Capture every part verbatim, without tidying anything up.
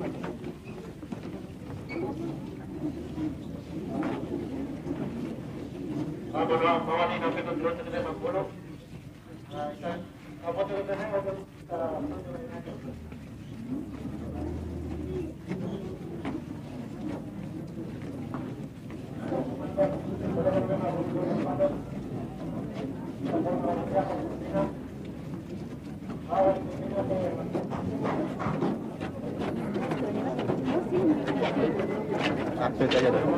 Update aja deh.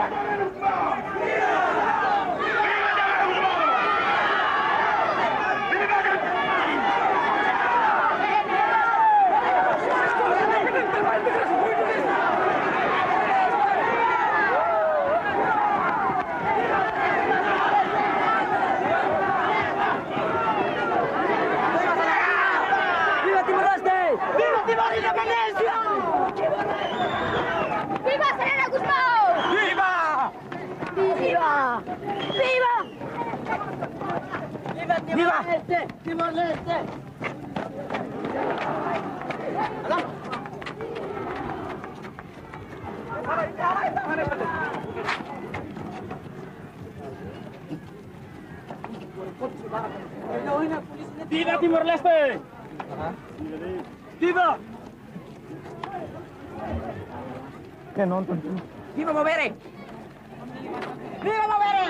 Timor Leste! Timor Leste! Viva Timor Leste! Viva! Che nonton? Viva Movere! Viva Movere!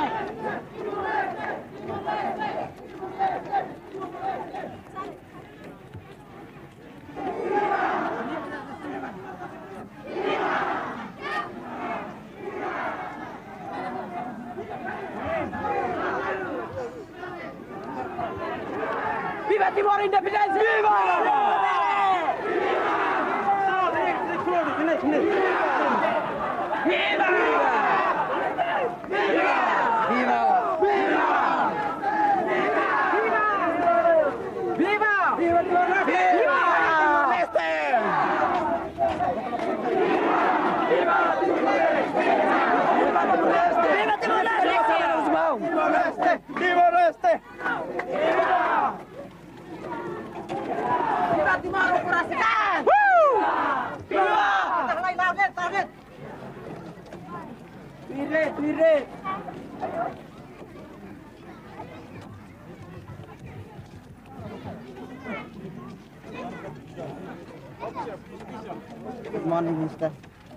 Viva Timor Independence! Viva! Viva! Timor Leste! Viva Timor Operasikan! Viva! Target, target, target! Pirit, pirit! Good morning, Mister.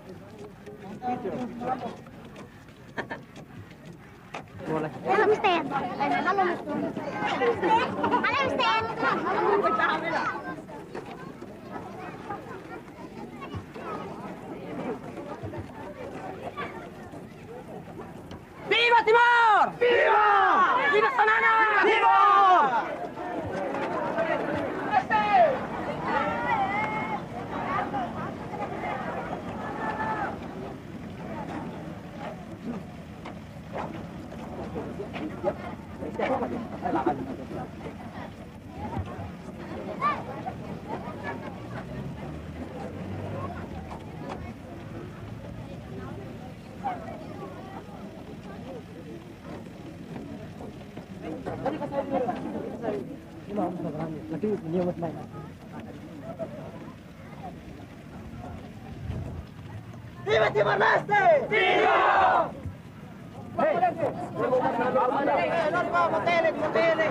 Boleh. Halo Mister. Halo Mister. Halo Mister. Viva Timor! Viva! Viva Sanana! Viva! Viva Timor Leste! Viva! Hey! Matele, matele!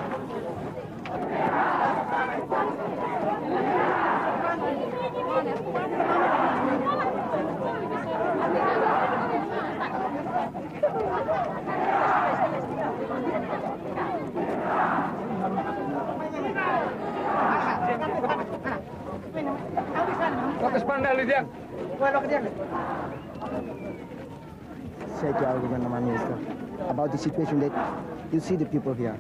Wat is pandai lu dia? Say to our government minister about the situation that you see the people here.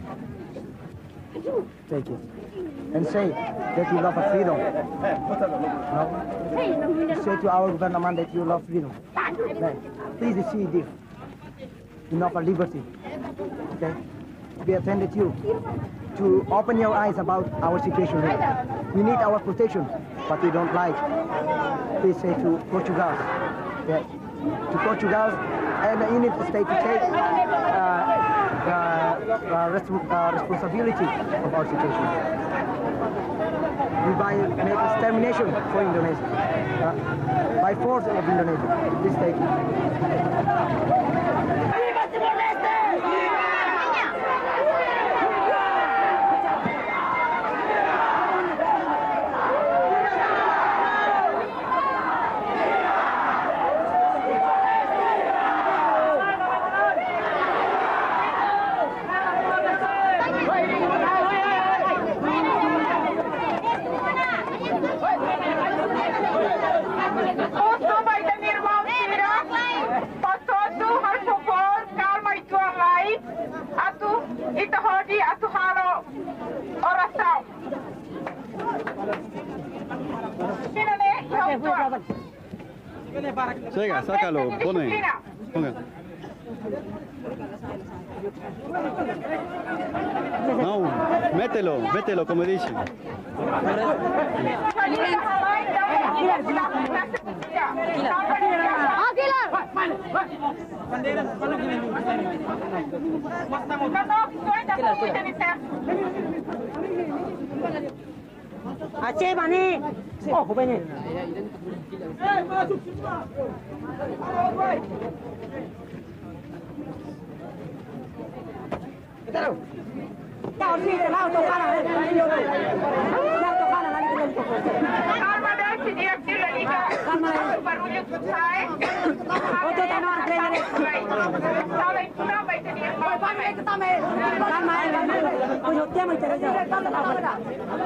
Take it. And say that you love freedom. No? Say to our government that you love freedom. Right. Please see this. You offer liberty. Okay? We attended you to open your eyes about our situation here. We need our protection, but we don't like. Please say to Portugal, that to Portugal and the United States to take uh, the uh, res uh, responsibility of our situation. We by make extermination for Indonesia, uh, by force of Indonesia. Please take it. Viva Timor Leste! Venga, sácalo, pone. Ponga. No, mételo, mételo como dice. Aceh mana? Oh, apa ini? Tahu. Tahu sih, tahu tu kan? Tahu tu kan? Nanti kita lihat. Karma dah dia kira liga. Karma barunya selesai. Oh, tu tak nak kerja ni. Sampai kita baca dia. Sampai kita main. Karma, kau hotel macam mana? Tak tahu apa.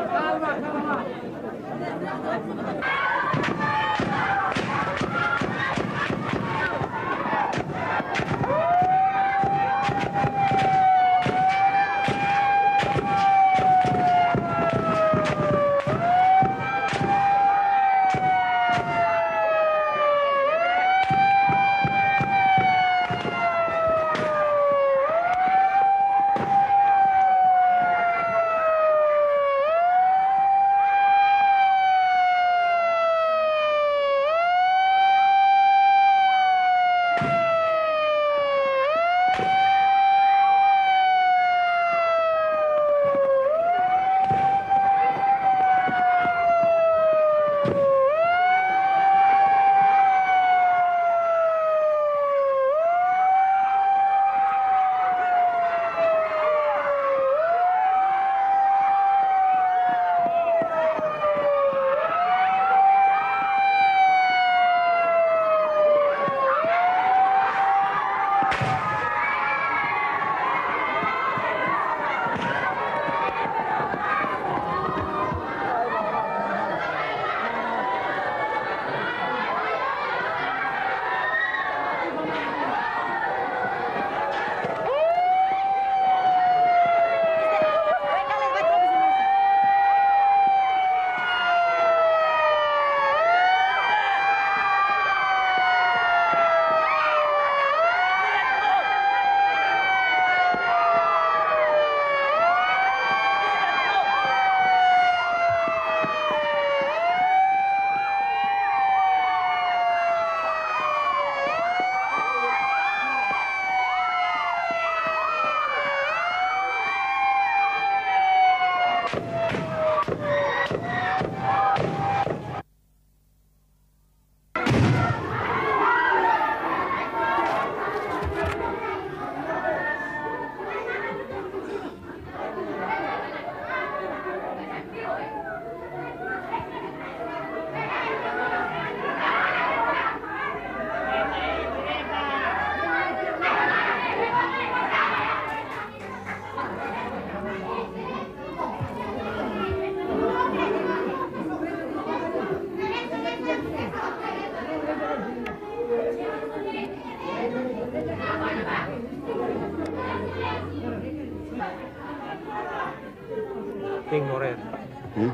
Timor. Hmm?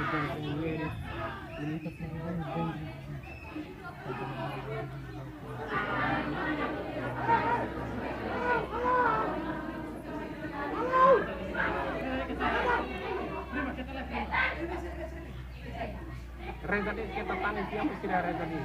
Keren tadi kita tanya siapa sih dari tadi?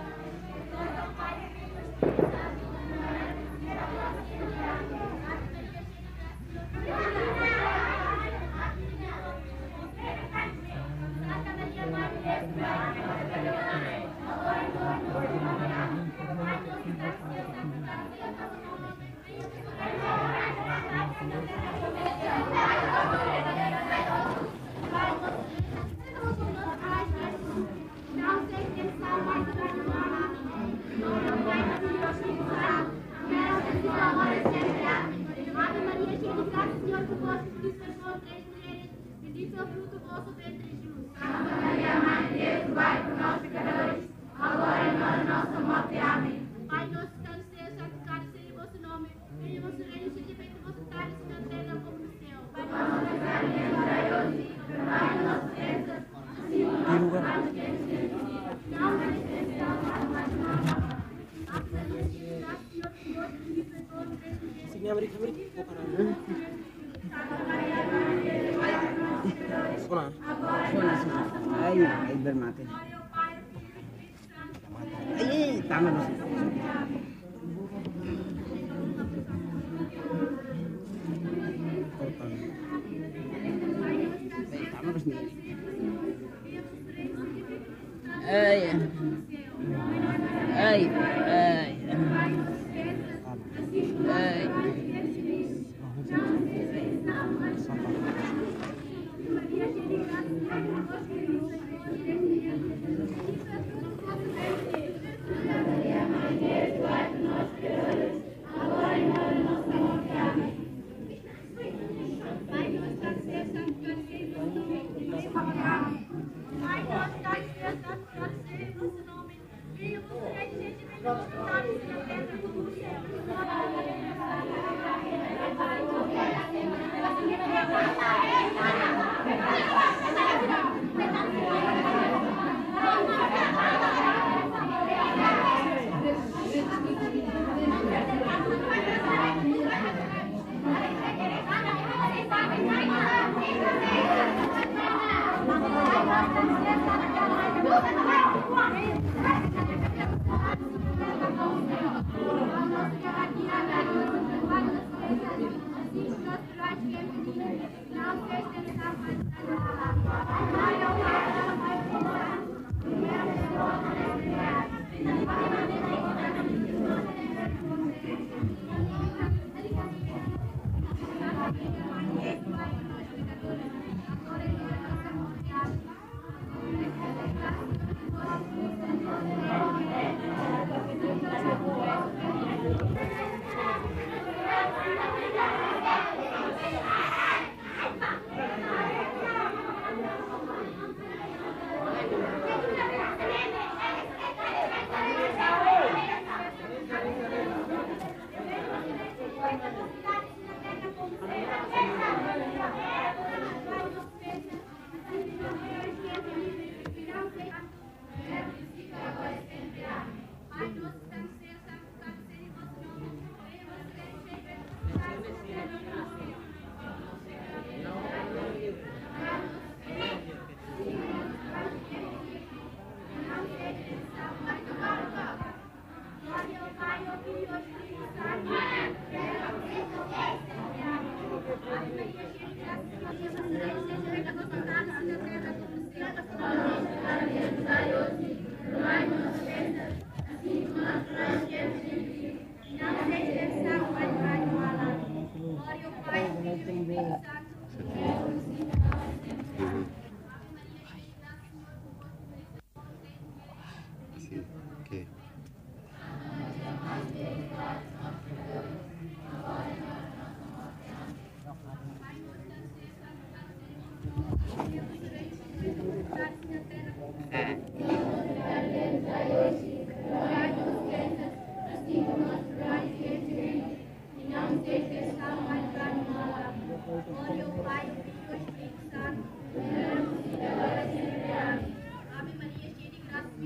Bendito é o fruto do vosso ventre, Jesus. Santa Maria, Mãe de Deus, rogai por nós pecadores, agora e na hora da nossa morte. Amém. Pai nosso que estás no céu, santificado seja o vosso nome. Venha o vosso reino, seja feita a vossa vontade, assim na terra como no céu. Pai nosso que estás no céu, dai hoje, perdoai as nossas ofensas, assim como nós perdoamos a quem nos tem ofendido. Não nos deixes cair no mal, mas nos livrai do mal. Ave Maria, cheia de graça, o Senhor é convosco, bendita és vós entre as mulheres. Sini Amerika Amerika. Suona. Suona sih. Ayo, ayo bermati. Ayo, tangan masih. Tangan masih. Ayo. Ayo, ayo. Ayo. Glória ao Pai, ao Filho e ao Espírito Santo, agora e agora sempre.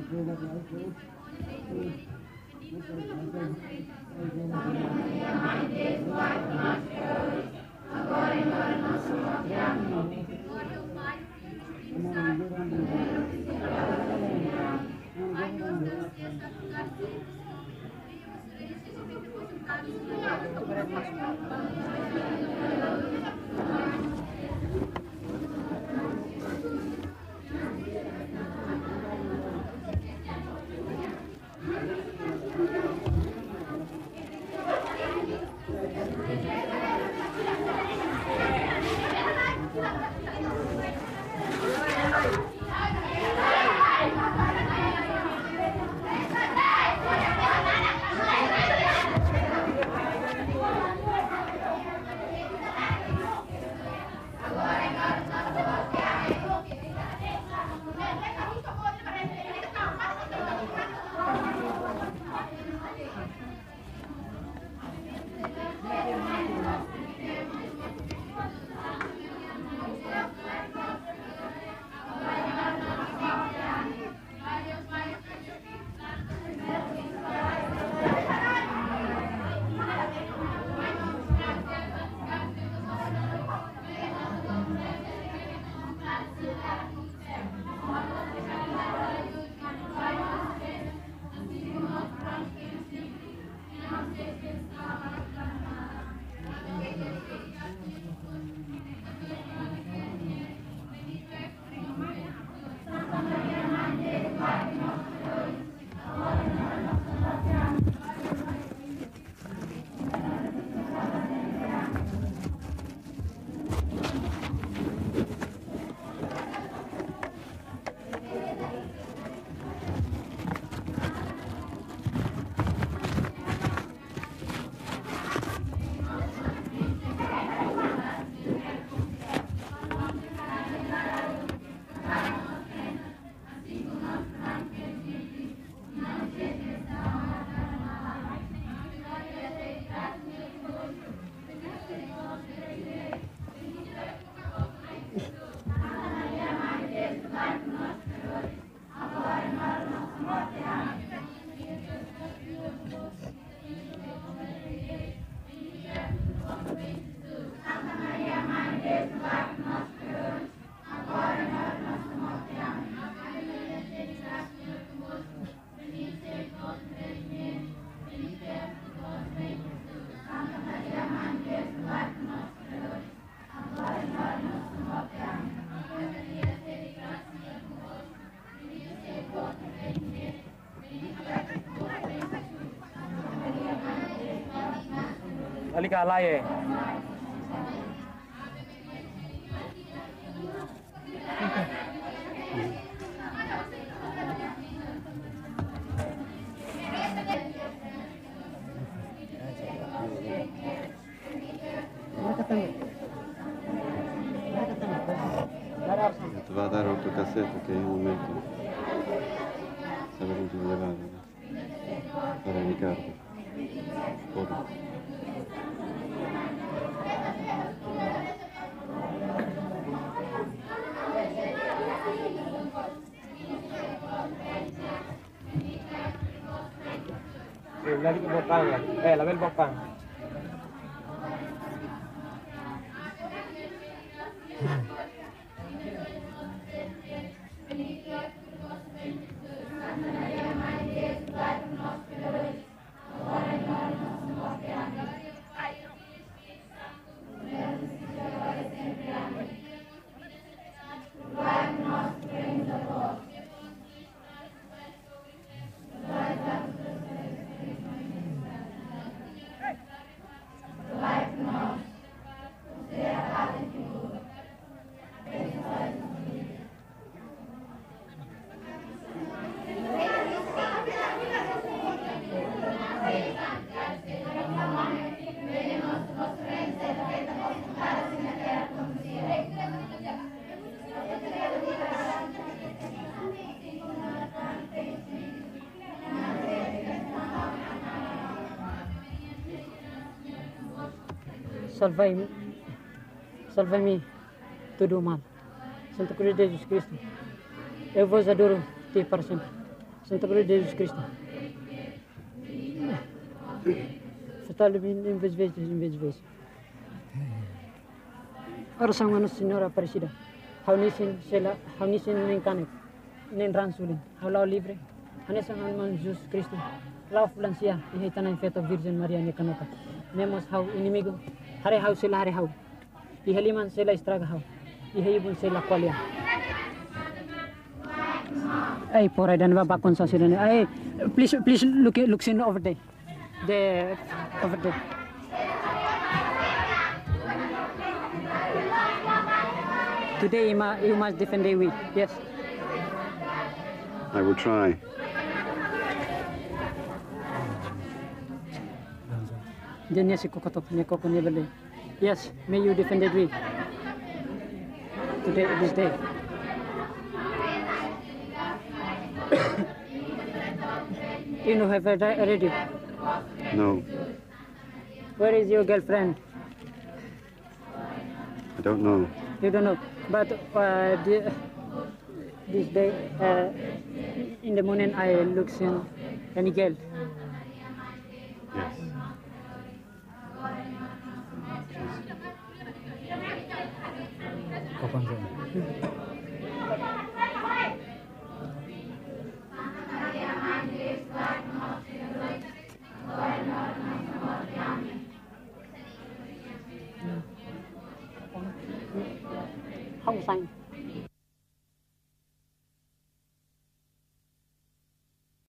Halika, laye. Ti va a dare autocassetta che in un momento sta venuto di levare. Fare Riccardo. Fuori. Eh, lagi ke belakang lagi. Eh, label belakang. Salvai-me, salvai-me todo o mal. Santo Cruz de Jesus Cristo, eu vos adoro, te para sempre. Santa Cruz de Jesus Cristo. Fatale in vez vez in vez vez. Oração ano Senhora Aparecida. Haunisin sela haunisin ning kanek. Ning ransulin. Halau libre. Hanesan alman Jesus Cristo. Lau fulancia e tanan feto Virgin Maria ne kanoka. Nemos hau inimigo. Hare hau sela hare hau. I haliman sela estraga hau. I hayibun sela qualia. Hey, poor I don't have a concession. Hey, please, please look look in over there. The over there. Today you must, you must defend the way. Yes. I will try. Then yes, yes, may you defend the way. Today, this day. You know, have a radio? No, Where is your girlfriend? I don't know. You don't know. But uh, the, this day, uh, in the morning, I look in any girl. Yes. Không xanh.